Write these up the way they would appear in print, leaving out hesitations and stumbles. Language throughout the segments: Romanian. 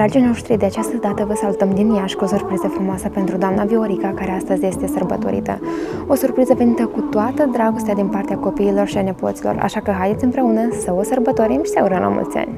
Dragii noștri, de această dată vă salutăm din Iași cu o surpriză frumoasă pentru doamna Viorica, care astăzi este sărbătorită. O surpriză venită cu toată dragostea din partea copiilor și a nepoților, așa că haideți împreună să o sărbătorim și să urăm la mulți ani!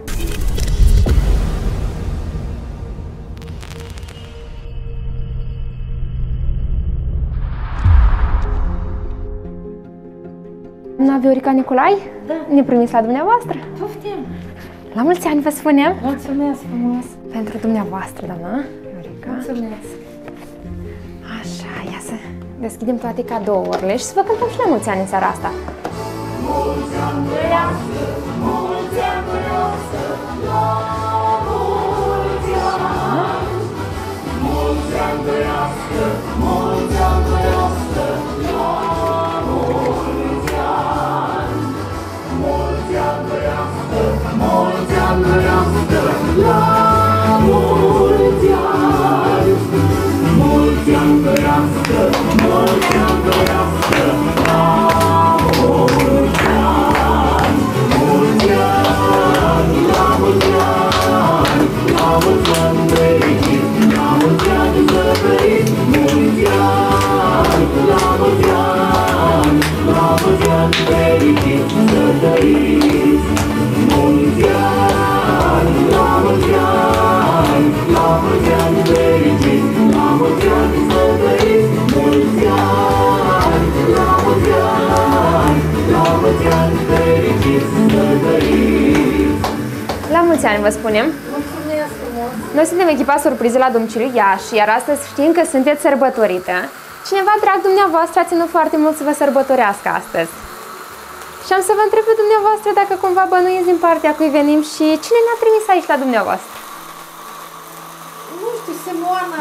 Doamna Viorica Nicolai? Da. Ne primiți la dumneavoastră? Poftim! La mulți ani vă spunem! Mulțumesc frumos! Pentru dumneavoastră, doamna Viorica. Mulțumesc! Așa, ia să deschidem toate cadourile și să vă cântăm și la mulți ani în seara asta. Mulți ani trăiască, mulți ani trăiască, la mulți ani! Mulți ani trăiască, mulți ani trăiască, la mulți ani! Mulți ani trăiască, mulți ani trăiască, la mulți ani! Mulți ani trăiască, mulți ani trăiască, la mulți ani! Mulți ani, la mulți ani, la mulți ani fericiți, la mulți ani să trăiți! Mulți ani, la mulți ani, la mulți ani fericiți să trăiți! Mulți ani, la mulți ani, la mulți ani fericiți, la mulți ani să trăiți! Mulți ani, la mulți ani, la mulți ani fericiți să trăiți! La mulți ani vă spunem! Mulțumesc frumos! Noi suntem echipa surpriză la domiciliu Iași, iar astăzi știm că sunteți sărbătorită. Cineva drag dumneavoastră a ținut foarte mult să vă sărbătorească astăzi. Și am să vă întreb pe dumneavoastră dacă cumva bănuiți din partea cui venim și cine ne-a trimis aici la dumneavoastră. Nu știu, Simona!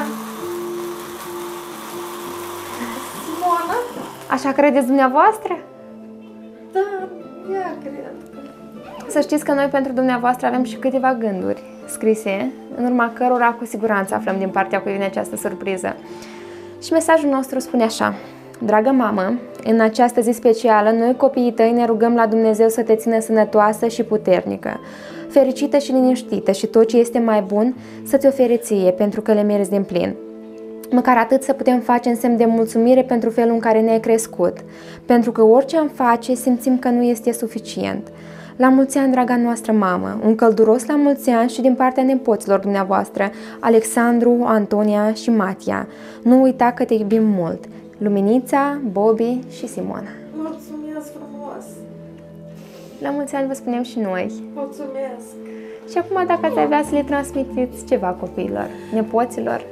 Simona? Așa credeți dumneavoastră? Da, ea cred. Să știți că noi pentru dumneavoastră avem și câteva gânduri scrise, în urma cărora cu siguranță aflăm din partea cui vine această surpriză. Și mesajul nostru spune așa: dragă mamă, în această zi specială, noi copiii tăi ne rugăm la Dumnezeu să te țină sănătoasă și puternică, fericită și liniștită și tot ce este mai bun să ți ofere ție, pentru că le meriți din plin. Măcar atât să putem face în semn de mulțumire pentru felul în care ne-ai crescut, pentru că orice am face simțim că nu este suficient. La mulți ani, draga noastră mamă, un călduros la mulți ani și din partea nepoților dumneavoastră, Alexandru, Antonia și Matia. Nu uita că te iubim mult. Luminița, Bobby și Simona. Mulțumesc frumos! La mulți ani vă spunem și noi. Mulțumesc! Și acum dacă ați avea să le transmiteți ceva copiilor, nepoților.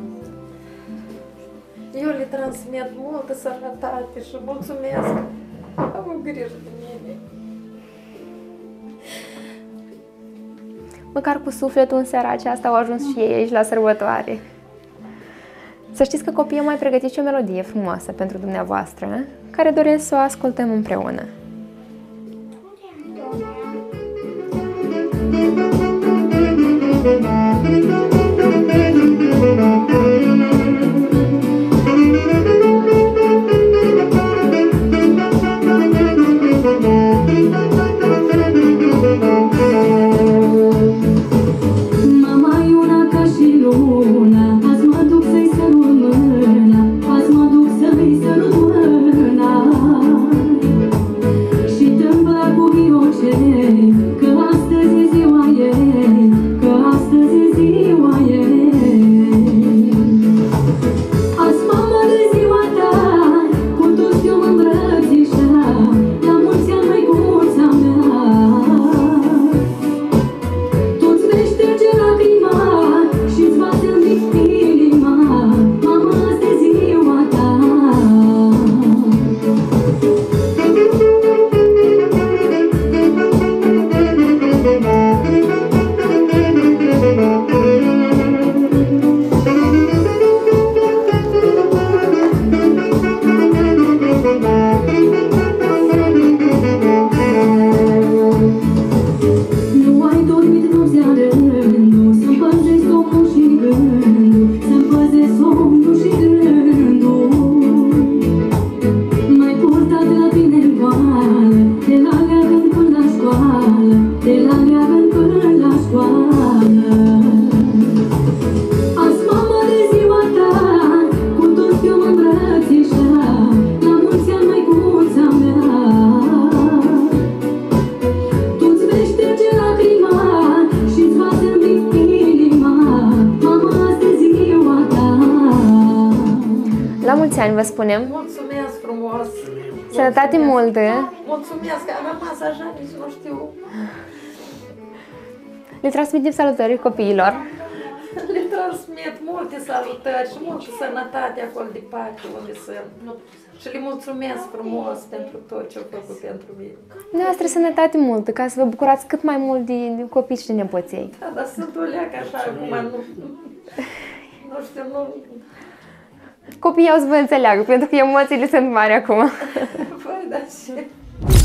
Eu le transmit multă sănătate și mulțumesc! Am grijă de mine! Măcar cu sufletul în seara aceasta au ajuns și ei aici la sărbătoare. Să știți că copiii au mai pregătit și o melodie frumoasă pentru dumneavoastră, care doresc să o ascultăm împreună. la mulți ani, măicuța mea. Tu-ți vei șterge lacrima și-ți va zâmbi inima. Mama, asta e ziua ta. La mulți ani vă spunem. Mulțumesc frumos! Sănătate multă. Mulțumesc, am rămas așa, nici nu știu. Le transmitem salutări copiilor. Le transmit multe salutări și multă sănătate acolo departe unde sunt. Și le mulțumesc frumos pentru tot ce au făcut pentru mine. Dumneavoastră sănătate multă, ca să vă bucurați cât mai mult de copii și de nepoței. Da, dar sunt o leacă așa, acum nu știu, nu... Copiii au să vă înțeleagă, pentru că emoțiile sunt mari acum. Păi, da, și...